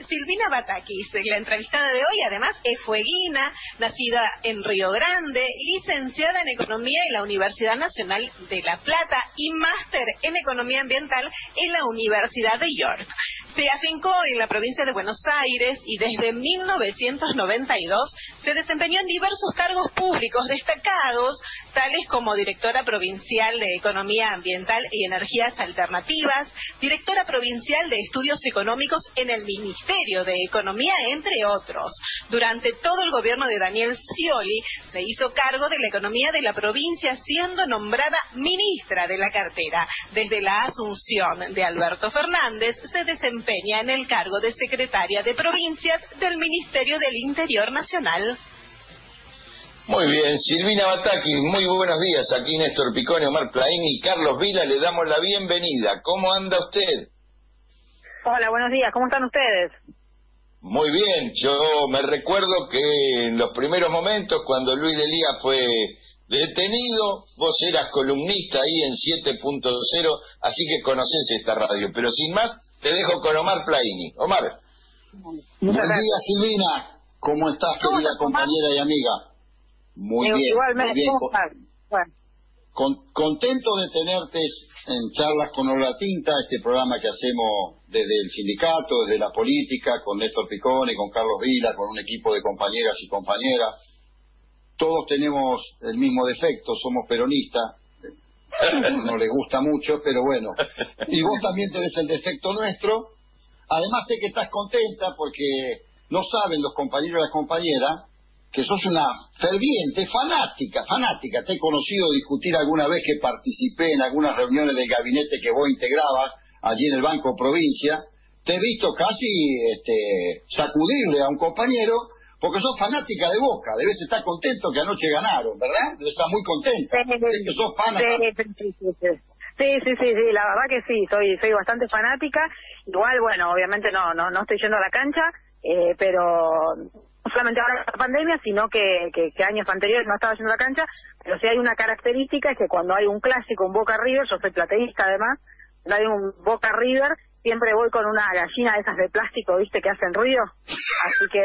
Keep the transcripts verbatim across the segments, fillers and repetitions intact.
Silvina Batakis, la entrevistada de hoy. Además es fueguina, nacida en Río Grande, licenciada en Economía en la Universidad Nacional de La Plata y máster en Economía Ambiental en la Universidad de York. Se afincó en la provincia de Buenos Aires y desde mil novecientos noventa y dos se desempeñó en diversos cargos públicos destacados, tales como directora provincial de Economía Ambiental y Energías Alternativas, directora provincial de Estudios Económicos en el Ministerio de Economía, entre otros. Durante todo el gobierno de Daniel Scioli se hizo cargo de la economía de la provincia, siendo nombrada ministra de la cartera. Desde la asunción de Alberto Fernández se desempeña en el cargo de secretaria de provincias del Ministerio del Interior Nacional. Muy bien, Silvina Batakis, muy buenos días. Aquí Néstor Picone, Omar Plaín y Carlos Vila, le damos la bienvenida. ¿Cómo anda usted? Hola, buenos días, ¿cómo están ustedes? Muy bien, yo me recuerdo que en los primeros momentos, cuando Luis de Liga fue detenido, vos eras columnista ahí en siete punto cero, así que conocés esta radio. Pero sin más, te dejo con Omar Plaini. Omar. Buen día, Silvina. ¿Cómo estás, ¿Cómo querida estás, compañera y amiga? Muy Digo, bien, igualmente, muy bien. ¿cómo estás? Bueno. Con, contento de tenerte en Charlas con Hora Tinta, este programa que hacemos desde el sindicato, desde la política, con Néstor Picone, con Carlos Vila, con un equipo de compañeras y compañeras. Todos tenemos el mismo defecto, somos peronistas, no les gusta mucho, pero bueno. Y vos también tenés el defecto nuestro. Además sé que estás contenta porque no saben los compañeros y las compañeras que sos una ferviente, fanática, fanática. Te he conocido discutir alguna vez que participé en algunas reuniones del gabinete que vos integrabas allí en el Banco Provincia. Te he visto casi este, sacudirle a un compañero porque sos fanática de Boca. Debes estar contento que anoche ganaron, ¿verdad? Debes estar muy contenta. Sí, sé que sos fanática. Sí, sí, sí, sí. Sí, sí, sí, sí, la verdad que sí, soy soy bastante fanática. Igual, bueno, obviamente no no no estoy yendo a la cancha, eh, pero no solamente ahora con la pandemia, sino que, que, que años anteriores no estaba yendo a la cancha, pero sí hay una característica, es que cuando hay un clásico, un Boca River, yo soy plateísta además, cuando hay un Boca River, siempre voy con una gallina de esas de plástico, ¿viste?, que hacen ruido, así que...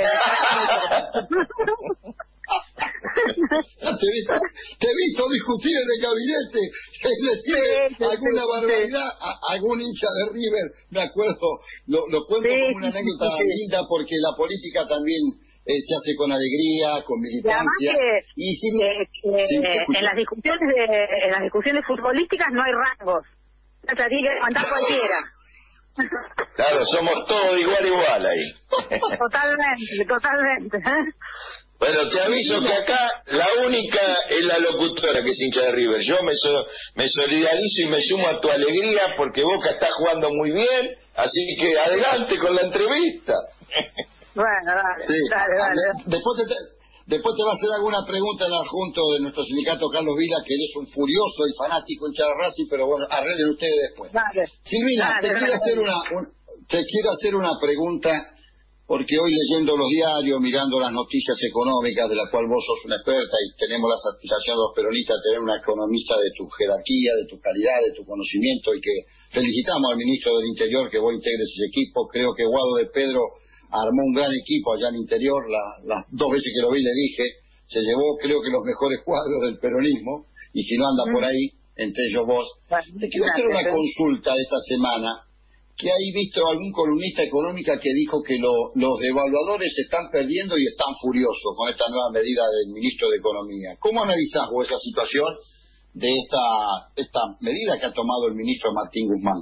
te, he visto, te he visto discutir en el gabinete, es decir, sí, sí, alguna sí, barbaridad, sí. A, algún hincha de River, me acuerdo, lo, lo cuento sí, como una sí, anécdota sí, sí. linda porque la política también eh, se hace con alegría, con militancia. Y además que, y sin, que, que sin, en las discusiones de, en las discusiones futbolísticas no hay rangos, o sea, tiene que levantar cualquiera. Claro, somos todos igual igual ahí. Totalmente, totalmente. Bueno, te aviso que acá la única es la locutora que es hincha de River. Yo me so, me solidarizo y me sumo a tu alegría porque Boca está jugando muy bien, así que adelante con la entrevista. Bueno, dale, sí. dale, dale. Después te, después te va a hacer alguna pregunta el adjunto de nuestro sindicato Carlos Vila, que eres un furioso y fanático hincha de Racing, pero bueno, arreglen ustedes después. Dale. Silvina, Dale, te dale, quiero dale. hacer una, un, te quiero hacer una pregunta. Porque hoy leyendo los diarios, mirando las noticias económicas, de las cuales vos sos una experta y tenemos la satisfacción los peronistas de tener una economista de tu jerarquía, de tu calidad, de tu conocimiento, y que felicitamos al ministro del Interior que vos integres ese equipo. Creo que Guado de Pedro armó un gran equipo allá en el Interior, la, las dos veces que lo vi le dije, se llevó creo que los mejores cuadros del peronismo, y si no anda mm. por ahí, entre ellos vos. Te quiero hacer una consulta esta semana, que hay visto algún columnista económica que dijo que lo, los devaluadores se están perdiendo y están furiosos con esta nueva medida del ministro de Economía. ¿Cómo analizás vos esa situación de esta, esta medida que ha tomado el ministro Martín Guzmán?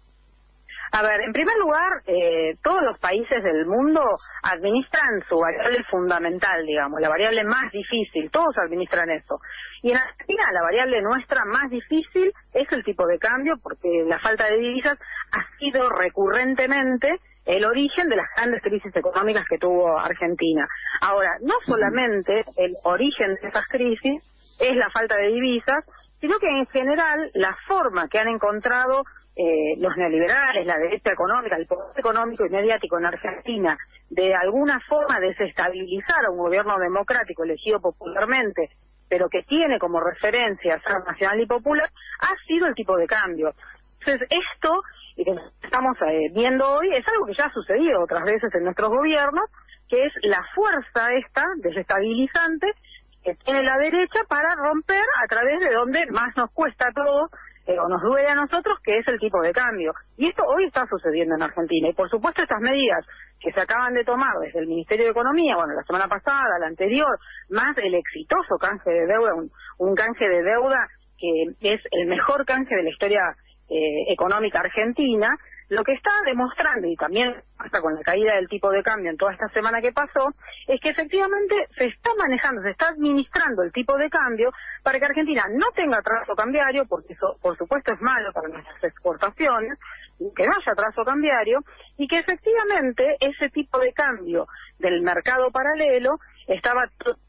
A ver, en primer lugar, eh, todos los países del mundo administran su variable fundamental, digamos, la variable más difícil, todos administran eso. Y en Argentina la variable nuestra más difícil es el tipo de cambio, porque la falta de divisas ha sido recurrentemente el origen de las grandes crisis económicas que tuvo Argentina. Ahora, no solamente el origen de esas crisis es la falta de divisas, sino que en general la forma que han encontrado Eh, los neoliberales, la derecha económica, el poder económico y mediático en Argentina, de alguna forma desestabilizar a un gobierno democrático elegido popularmente, pero que tiene como referencia ser nacional y popular, ha sido el tipo de cambio. Entonces, esto que estamos eh, viendo hoy es algo que ya ha sucedido otras veces en nuestros gobiernos, que es la fuerza esta desestabilizante que tiene la derecha para romper a través de donde más nos cuesta a todos, eh, o nos duele a nosotros, que es el tipo de cambio. Y esto hoy está sucediendo en Argentina. Y por supuesto estas medidas que se acaban de tomar desde el Ministerio de Economía, bueno, la semana pasada, la anterior, más el exitoso canje de deuda, un, un canje de deuda que es el mejor canje de la historia eh, económica argentina, lo que está demostrando, y también hasta con la caída del tipo de cambio en toda esta semana que pasó, es que efectivamente se está manejando, se está administrando el tipo de cambio para que Argentina no tenga atraso cambiario, porque eso por supuesto es malo para nuestras exportaciones, que no haya atraso cambiario, y que efectivamente ese tipo de cambio del mercado paralelo estaba...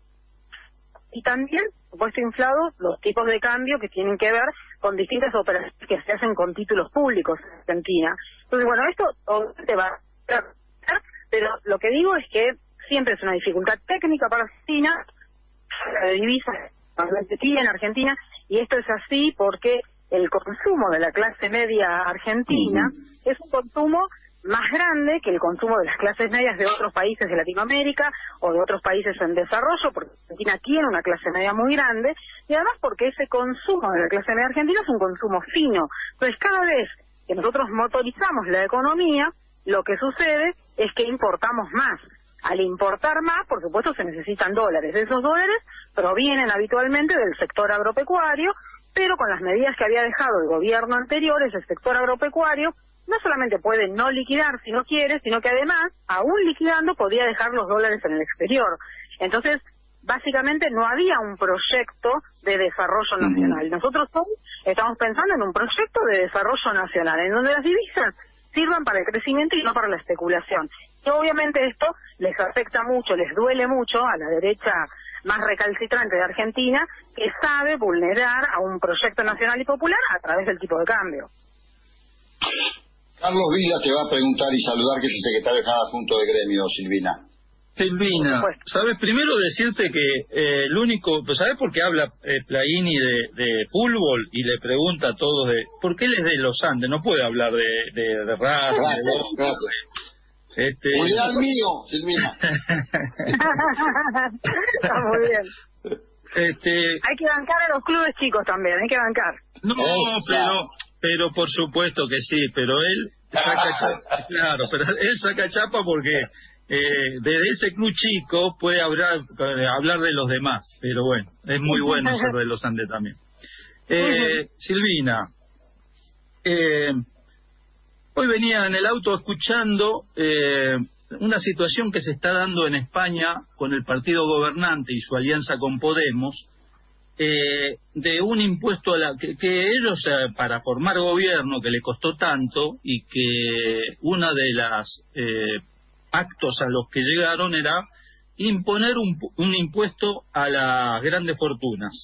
Y también, por supuesto, inflados los tipos de cambio que tienen que ver con distintas operaciones que se hacen con títulos públicos en Argentina. Entonces, bueno, esto obviamente va a ser, pero lo que digo es que siempre es una dificultad técnica para Argentina, la divisa en Argentina, y esto es así porque el consumo de la clase media argentina uh-huh. es un consumo más grande que el consumo de las clases medias de otros países de Latinoamérica o de otros países en desarrollo, porque Argentina tiene una clase media muy grande, y además porque ese consumo de la clase media argentina es un consumo fino. Entonces, cada vez que nosotros motorizamos la economía, lo que sucede es que importamos más. Al importar más, por supuesto, se necesitan dólares. Esos dólares provienen habitualmente del sector agropecuario, pero con las medidas que había dejado el gobierno anterior, ese sector agropecuario no solamente puede no liquidar si no quiere, sino que además, aún liquidando, podía dejar los dólares en el exterior. Entonces, básicamente no había un proyecto de desarrollo nacional. Nosotros hoy estamos pensando en un proyecto de desarrollo nacional, en donde las divisas sirvan para el crecimiento y no para la especulación. Y obviamente esto les afecta mucho, les duele mucho a la derecha más recalcitrante de Argentina, que sabe vulnerar a un proyecto nacional y popular a través del tipo de cambio. Carlos Vila te va a preguntar y saludar, que es el secretario de cada punto de gremio, Silvina. Silvina, ¿sabes? Primero decirte que eh, el único... ¿Sabes por qué habla eh, Plaini de, de fútbol y le pregunta a todos de... ¿Por qué él es de los Andes? No puede hablar de, de, de raza, gracias, de boca, gracias. Este... Un ideal mío, Silvina. Está muy bien. Este... Hay que bancar a los clubes chicos también, hay que bancar. No, pero... Pero por supuesto que sí, pero él saca chapa, claro, pero él saca chapa porque eh, desde ese club chico puede hablar, hablar de los demás, pero bueno, es muy bueno ser de los Andes también. Eh, Silvina, eh, hoy venía en el auto escuchando eh, una situación que se está dando en España con el partido gobernante y su alianza con Podemos, Eh, de un impuesto a la que, que ellos eh, para formar gobierno, que le costó tanto, y que una de las eh, actos a los que llegaron era imponer un, un impuesto a las grandes fortunas.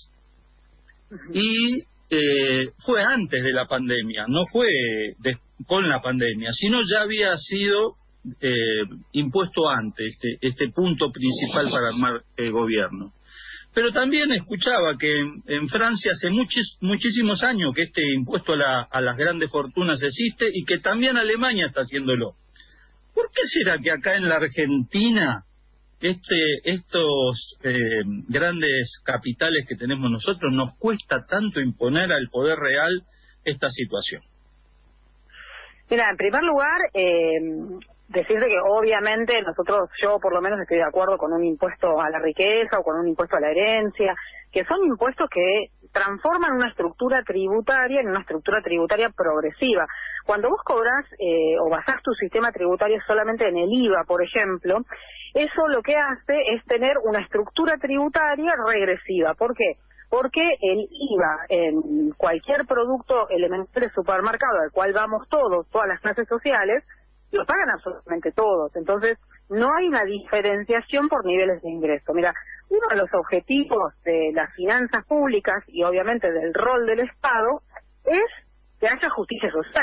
Y eh, fue antes de la pandemia, no fue de, con la pandemia, sino ya había sido eh, impuesto antes este, este punto principal para armar el gobierno. Pero también escuchaba que en, en Francia hace muchis, muchísimos años que este impuesto a, la, a las grandes fortunas existe, y que también Alemania está haciéndolo. ¿Por qué será que acá en la Argentina este, estos eh, grandes capitales que tenemos nosotros nos cuesta tanto imponer al poder real esta situación? Mira, en primer lugar, eh, decirte que obviamente nosotros, yo por lo menos estoy de acuerdo con un impuesto a la riqueza o con un impuesto a la herencia, que son impuestos que transforman una estructura tributaria en una estructura tributaria progresiva. Cuando vos cobras eh, o basás tu sistema tributario solamente en el I V A, por ejemplo, eso lo que hace es tener una estructura tributaria regresiva. ¿Por qué? Porque el I V A en cualquier producto elemental de supermercado al cual vamos todos, todas las clases sociales, lo pagan absolutamente todos. Entonces, no hay una diferenciación por niveles de ingreso. Mira, uno de los objetivos de las finanzas públicas y obviamente del rol del Estado es que haya justicia social.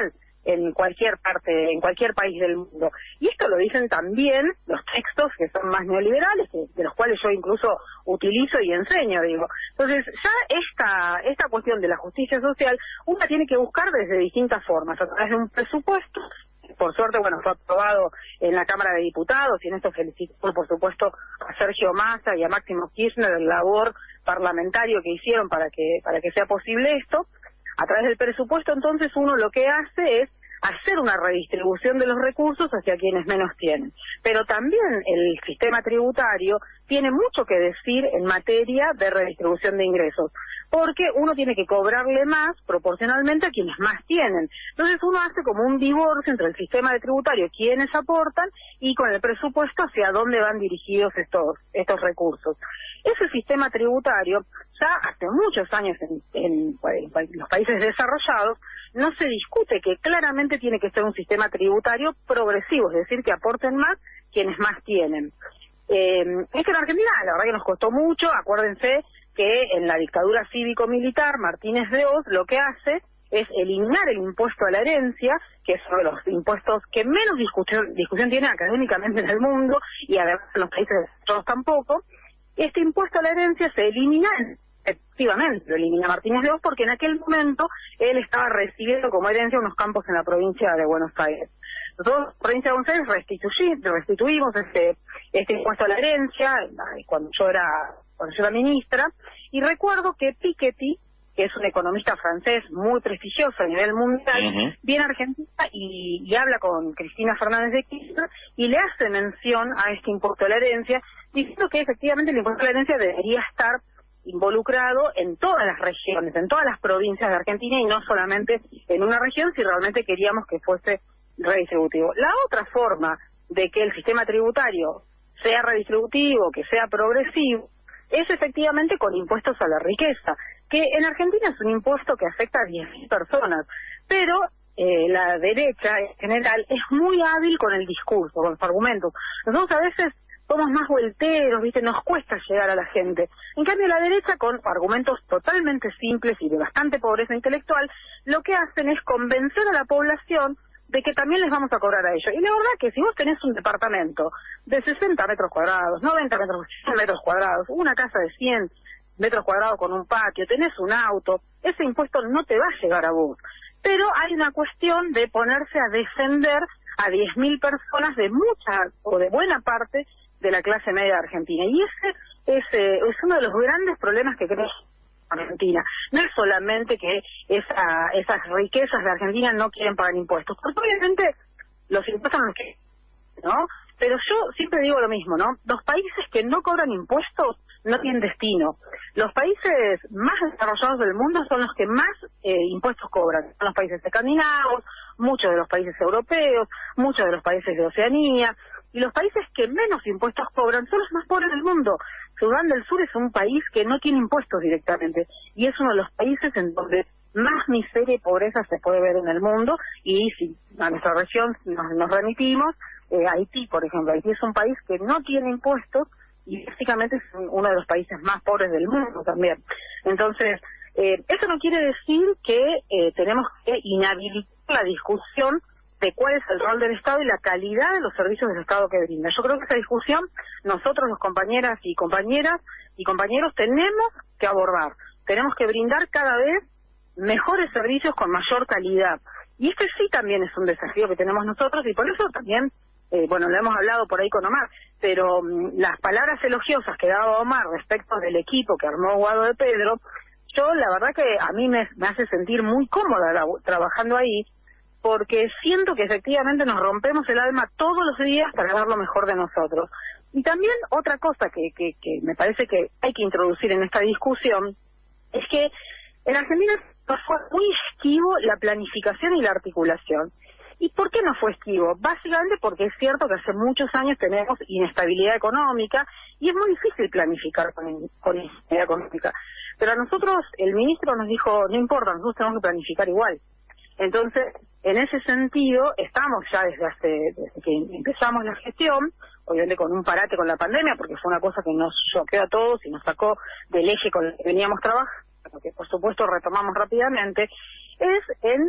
en cualquier parte, en cualquier país del mundo. Y esto lo dicen también los textos que son más neoliberales, que, de los cuales yo incluso utilizo y enseño, digo. Entonces, ya esta, esta cuestión de la justicia social, uno tiene que buscar desde distintas formas, a través de un presupuesto. Por suerte, bueno, fue aprobado en la Cámara de Diputados, y en esto felicito, por supuesto, a Sergio Massa y a Máximo Kirchner el labor parlamentario que hicieron para que para que sea posible esto. A través del presupuesto, entonces, uno lo que hace es hacer una redistribución de los recursos hacia quienes menos tienen. Pero también el sistema tributario tiene mucho que decir en materia de redistribución de ingresos, porque uno tiene que cobrarle más proporcionalmente a quienes más tienen. Entonces uno hace como un divorcio entre el sistema de tributario, quienes aportan, y con el presupuesto hacia dónde van dirigidos estos estos recursos. Ese sistema tributario, ya hace muchos años en, en, en los países desarrollados, no se discute que claramente tiene que ser un sistema tributario progresivo, es decir, que aporten más quienes más tienen. Eh, es que en Argentina, la verdad que nos costó mucho. Acuérdense que en la dictadura cívico-militar, Martínez de Hoz lo que hace es eliminar el impuesto a la herencia, que es uno de los impuestos que menos discusión, discusión tiene académicamente en el mundo, y además en los países desarrollados tampoco. Este impuesto a la herencia se elimina, efectivamente, lo elimina Martínez de Hoz, porque en aquel momento él estaba recibiendo como herencia unos campos en la provincia de Buenos Aires. Nosotros, en la provincia de Buenos Aires, restituí, restituimos este, este impuesto a la herencia cuando yo era cuando yo era ministra, y recuerdo que Piketty, que es un economista francés muy prestigioso a nivel mundial, uh-huh. viene a Argentina y, y habla con Cristina Fernández de Kirchner y le hace mención a este impuesto a la herencia, diciendo que efectivamente el impuesto a la herencia debería estar involucrado en todas las regiones, en todas las provincias de Argentina, y no solamente en una región, si realmente queríamos que fuese redistributivo. La otra forma de que el sistema tributario sea redistributivo, que sea progresivo, es efectivamente con impuestos a la riqueza, que en Argentina es un impuesto que afecta a diez mil personas, pero eh, la derecha en general es muy hábil con el discurso, con los argumentos. Nosotros a veces somos más volteros, ¿viste? Nos cuesta llegar a la gente. En cambio, la derecha, con argumentos totalmente simples y de bastante pobreza intelectual, lo que hacen es convencer a la población de que también les vamos a cobrar a ellos. Y la verdad que si vos tenés un departamento de sesenta metros cuadrados, noventa metros, metros cuadrados, una casa de cien metros cuadrados con un patio, tenés un auto, ese impuesto no te va a llegar a vos. Pero hay una cuestión de ponerse a defender a diez mil personas de mucha o de buena parte de la clase media de Argentina. Y ese es, eh, es uno de los grandes problemas que creo Argentina. No es solamente que esa, esas riquezas de Argentina no quieren pagar impuestos, porque obviamente los impuestos no quieren, ¿no? Pero yo siempre digo lo mismo, ¿no? Los países que no cobran impuestos no tienen destino. Los países más desarrollados del mundo son los que más eh, impuestos cobran. Son los países escandinavos, muchos de los países europeos, muchos de los países de Oceanía, y los países que menos impuestos cobran son los más pobres del mundo. Sudán del Sur es un país que no tiene impuestos directamente, y es uno de los países en donde más miseria y pobreza se puede ver en el mundo. Y si a nuestra región nos, nos remitimos, eh, Haití, por ejemplo, Haití es un país que no tiene impuestos y básicamente es uno de los países más pobres del mundo también. Entonces, eh, eso no quiere decir que eh, tenemos que inhabilitar la discusión de cuál es el rol del Estado y la calidad de los servicios del Estado que brinda. Yo creo que esa discusión nosotros, los compañeras y compañeras y compañeros, tenemos que abordar. Tenemos que brindar cada vez mejores servicios con mayor calidad. Y este sí también es un desafío que tenemos nosotros, y por eso también, eh, bueno, lo hemos hablado por ahí con Omar, pero um, las palabras elogiosas que daba Omar respecto del equipo que armó Guado de Pedro, yo la verdad que a mí me, me hace sentir muy cómoda la, trabajando ahí, porque siento que efectivamente nos rompemos el alma todos los días para dar lo mejor de nosotros. Y también otra cosa que, que, que me parece que hay que introducir en esta discusión es que en Argentina fue muy esquivo la planificación y la articulación. ¿Y por qué no fue esquivo? Básicamente porque es cierto que hace muchos años tenemos inestabilidad económica y es muy difícil planificar con, con inestabilidad económica. Pero a nosotros el ministro nos dijo, no importa, nosotros tenemos que planificar igual. Entonces, en ese sentido, estamos ya desde hace desde que empezamos la gestión, obviamente con un parate con la pandemia, porque fue una cosa que nos choqueó a todos y nos sacó del eje con el que veníamos trabajando, que por supuesto retomamos rápidamente, es en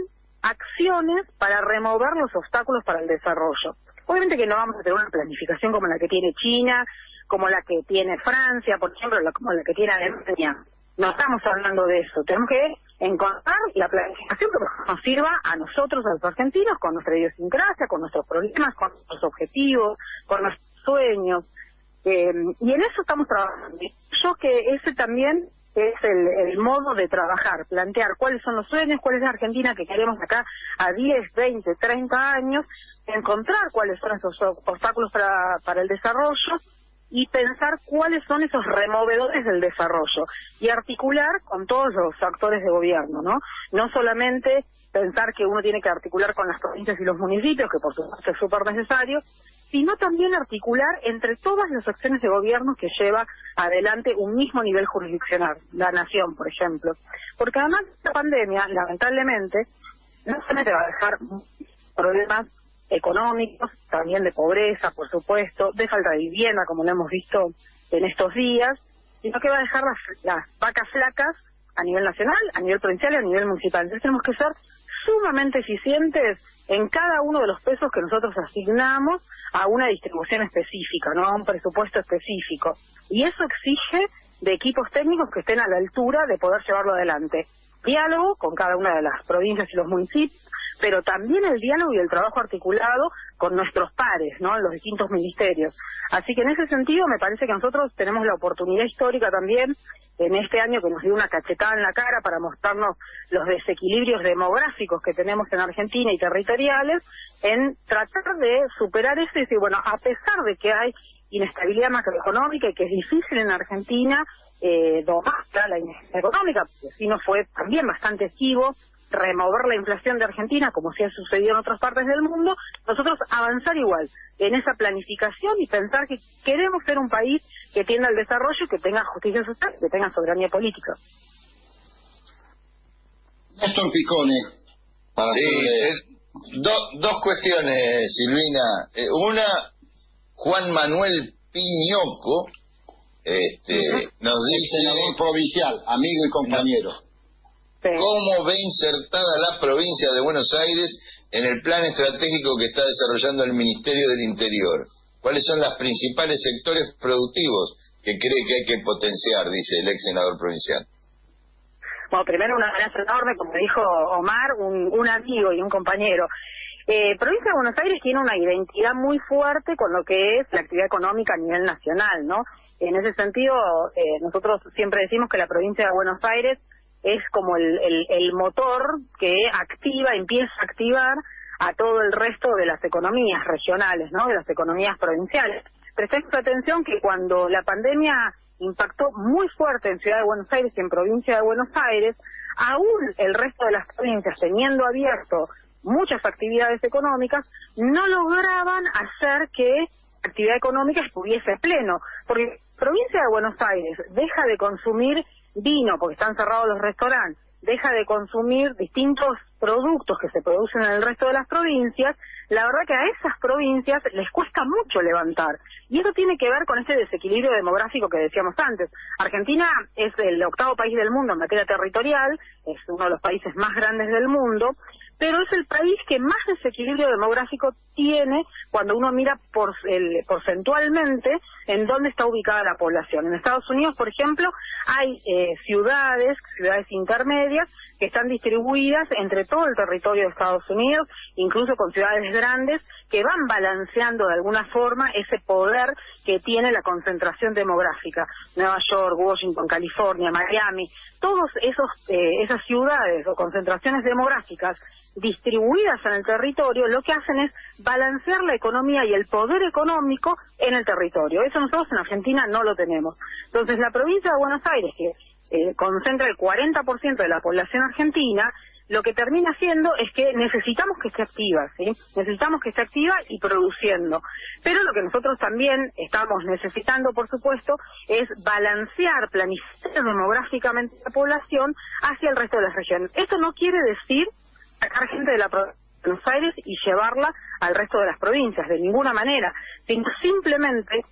acciones para remover los obstáculos para el desarrollo. Obviamente que no vamos a tener una planificación como la que tiene China, como la que tiene Francia, por ejemplo, la, como la que tiene Alemania. No estamos hablando de eso. Tenemos que encontrar la planificación que nos sirva a nosotros, a los argentinos, con nuestra idiosincrasia, con nuestros problemas, con nuestros objetivos, con nuestros sueños. Eh, y en eso estamos trabajando. Yo que ese también es el, el modo de trabajar, plantear cuáles son los sueños, cuál es la Argentina que queremos acá a diez, veinte, treinta años, encontrar cuáles son esos obstáculos para, para el desarrollo, y pensar cuáles son esos removedores del desarrollo y articular con todos los actores de gobierno, ¿no? No solamente pensar que uno tiene que articular con las provincias y los municipios, que por supuesto es súper necesario, sino también articular entre todas las acciones de gobierno que lleva adelante un mismo nivel jurisdiccional, la nación, por ejemplo. Porque además la pandemia, lamentablemente, no solamente va a dejar problemas económicos, también de pobreza, por supuesto, de falta de vivienda, como lo hemos visto en estos días, sino que va a dejar las, las vacas flacas a nivel nacional, a nivel provincial y a nivel municipal. Entonces tenemos que ser sumamente eficientes en cada uno de los pesos que nosotros asignamos a una distribución específica, no a un presupuesto específico. Y eso exige de equipos técnicos que estén a la altura de poder llevarlo adelante. Diálogo con cada una de las provincias y los municipios, pero también el diálogo y el trabajo articulado con nuestros pares, ¿no?, en los distintos ministerios. Así que en ese sentido me parece que nosotros tenemos la oportunidad histórica también, en este año que nos dio una cachetada en la cara para mostrarnos los desequilibrios demográficos que tenemos en Argentina y territoriales, en tratar de superar eso y decir, bueno, a pesar de que hay inestabilidad macroeconómica y que es difícil en Argentina eh, domar la inestabilidad económica, porque si no fue también bastante esquivo remover la inflación de Argentina, como sí ha sucedido en otras partes del mundo, nosotros avanzar igual en esa planificación y pensar que queremos ser un país que tienda al desarrollo, que tenga justicia social, que tenga soberanía política. Néstor Picone, para sí, hacerle... eh, do, dos cuestiones, Silvina. Eh, una, Juan Manuel Piñoco este, uh-huh. nos dice... El senador provincial, amigo y compañero. No. ¿Cómo ve insertada la provincia de Buenos Aires en el plan estratégico que está desarrollando el Ministerio del Interior? ¿Cuáles son los principales sectores productivos que cree que hay que potenciar, dice el ex senador provincial? Bueno, primero un abrazo enorme, como dijo Omar, un, un amigo y un compañero. Eh, provincia de Buenos Aires tiene una identidad muy fuerte con lo que es la actividad económica a nivel nacional, ¿no? En ese sentido, eh, nosotros siempre decimos que la provincia de Buenos Aires es como el, el, el motor que activa, empieza a activar a todo el resto de las economías regionales, ¿no?, de las economías provinciales. Presten atención que cuando la pandemia impactó muy fuerte en Ciudad de Buenos Aires y en Provincia de Buenos Aires, aún el resto de las provincias, teniendo abierto muchas actividades económicas, no lograban hacer que la actividad económica estuviese pleno, porque Provincia de Buenos Aires deja de consumir vino porque están cerrados los restaurantes, deja de consumir distintos productos que se producen en el resto de las provincias, la verdad que a esas provincias les cuesta mucho levantar. Y eso tiene que ver con ese desequilibrio demográfico que decíamos antes. Argentina es el octavo país del mundo en materia territorial, es uno de los países más grandes del mundo, pero es el país que más desequilibrio demográfico tiene cuando uno mira por el, porcentualmente en dónde está ubicada la población. En Estados Unidos, por ejemplo, hay eh, ciudades, ciudades intermedias, que están distribuidas entre todo el territorio de Estados Unidos, incluso con ciudades grandes, que van balanceando de alguna forma ese poder que tiene la concentración demográfica. Nueva York, Washington, California, Miami, todas eh, esas ciudades o concentraciones demográficas distribuidas en el territorio, lo que hacen es balancear la economía y el poder económico en el territorio. Eso nosotros en Argentina no lo tenemos. Entonces la provincia de Buenos Aires, que eh, concentra el cuarenta por ciento de la población argentina, lo que termina haciendo es que necesitamos que esté activa, ¿sí? Necesitamos que esté activa y produciendo. Pero lo que nosotros también estamos necesitando, por supuesto, es balancear, planificar demográficamente la población hacia el resto de las regiones. Esto no quiere decir sacar gente de la provincia de Buenos Aires y llevarla al resto de las provincias, de ninguna manera, sino simplemente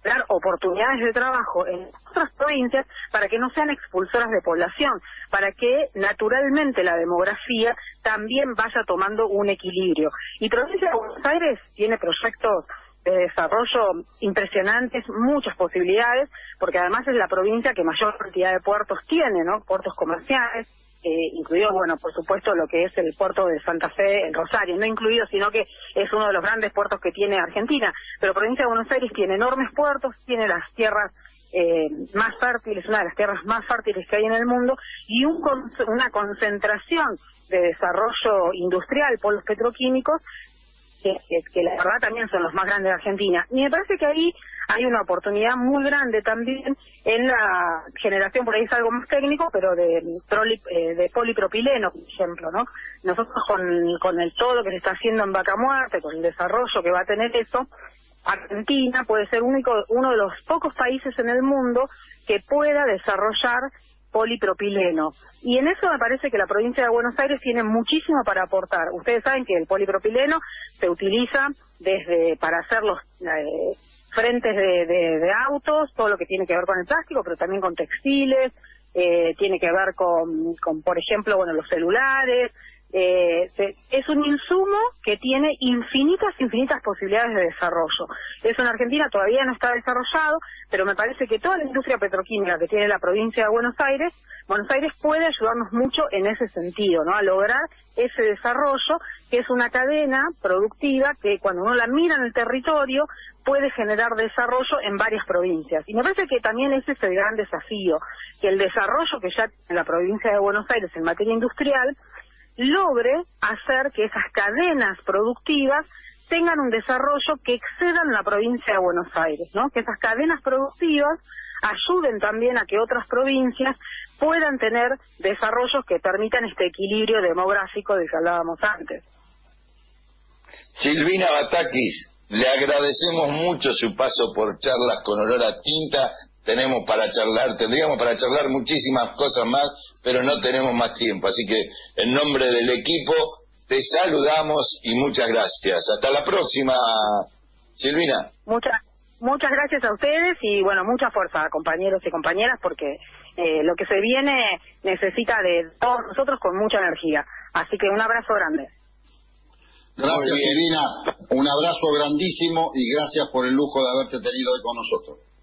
dar oportunidades de trabajo en otras provincias para que no sean expulsoras de población, para que naturalmente la demografía también vaya tomando un equilibrio. Y Provincia de Buenos Aires tiene proyectos de desarrollo impresionantes, muchas posibilidades, porque además es la provincia que mayor cantidad de puertos tiene, ¿no? Puertos comerciales, eh, incluido, bueno, por supuesto, lo que es el puerto de Santa Fe en Rosario, no incluido, sino que es uno de los grandes puertos que tiene Argentina. Pero Provincia de Buenos Aires tiene enormes puertos, tiene las tierras eh, más fértiles, una de las tierras más fértiles que hay en el mundo, y un con, una concentración de desarrollo industrial, polos petroquímicos, que, que, que la verdad también son los más grandes de Argentina. Y me parece que ahí hay una oportunidad muy grande también en la generación, por ahí es algo más técnico, pero de, proli, eh, de polipropileno, por ejemplo, ¿no? Nosotros con, con el todo que se está haciendo en Vaca Muerta, con el desarrollo que va a tener eso, Argentina puede ser único, uno de los pocos países en el mundo que pueda desarrollar polipropileno. Y en eso me parece que la provincia de Buenos Aires tiene muchísimo para aportar. Ustedes saben que el polipropileno se utiliza desde para hacer los eh, frentes de, de, de autos, todo lo que tiene que ver con el plástico, pero también con textiles, eh, tiene que ver con, con, por ejemplo, bueno, los celulares. Eh, se, es un insumo que tiene infinitas, infinitas posibilidades de desarrollo. Eso en Argentina todavía no está desarrollado, pero me parece que toda la industria petroquímica que tiene la provincia de Buenos Aires, Buenos Aires puede ayudarnos mucho en ese sentido, ¿no? A lograr ese desarrollo, que es una cadena productiva que cuando uno la mira en el territorio puede generar desarrollo en varias provincias. Y me parece que también ese es el gran desafío, que el desarrollo que ya tiene la provincia de Buenos Aires en materia industrial logre hacer que esas cadenas productivas tengan un desarrollo que excedan la provincia de Buenos Aires, ¿no? Que esas cadenas productivas ayuden también a que otras provincias puedan tener desarrollos que permitan este equilibrio demográfico del que hablábamos antes. Silvina Batakis, le agradecemos mucho su paso por Charlas con Olor a Tinta. Tenemos para charlar, tendríamos para charlar muchísimas cosas más, pero no tenemos más tiempo. Así que en nombre del equipo te saludamos y muchas gracias. Hasta la próxima, Silvina. Muchas muchas gracias a ustedes y bueno, mucha fuerza, compañeros y compañeras, porque eh, lo que se viene necesita de todos nosotros con mucha energía. Así que un abrazo grande. Gracias, Silvina. Un abrazo grandísimo y gracias por el lujo de haberte tenido hoy con nosotros.